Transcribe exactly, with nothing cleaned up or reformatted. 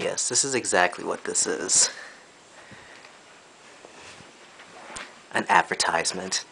Yes, this is exactly what this is. An advertisement.